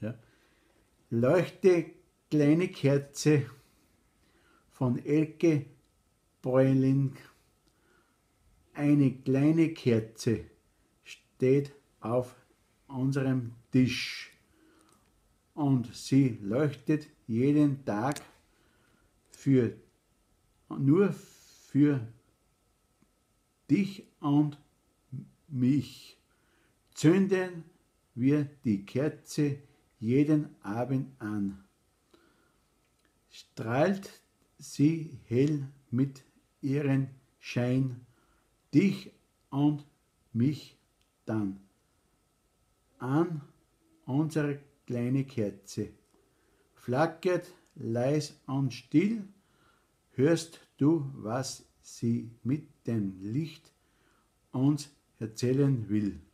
Ja. Leuchte kleine Kerze von Elke Bräuling. Eine kleine Kerze steht auf unserem Tisch und sie leuchtet jeden Tag nur für dich und mich. Zünden wir die Kerze jeden Abend an. Strahlt sie hell mit ihrem Schein dich und mich dann an. Unsere kleine Kerze flackert leis und still. Hörst du, was sie mit dem Licht uns erzählen will?